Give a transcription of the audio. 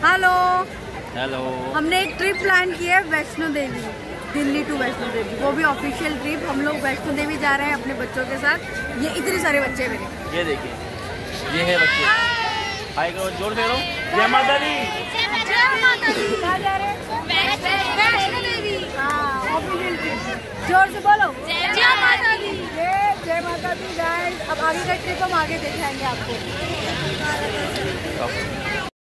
Hello hello. हमने एक trip plan किया है वैष्णो देवी, दिल्ली टू वैष्णो देवी, वो भी ऑफिशियल ट्रिप। हम लोग वैष्णो देवी जा रहे हैं अपने बच्चों के साथ। ये इतने सारे बच्चे मेरे, ये देखिए, ये है बच्चे। हाय करो, जोर से करो। जय माता दी। जय माता दी। कहाँ जा रहे हैं? वैष्णो देवी। हाँ, ऑफिशियल ट्रिप। जोर से बोलो, जय माता दी। जय माता दी गाइस। अब आगे का ट्रिप हम आगे दिखाएंगे आपको।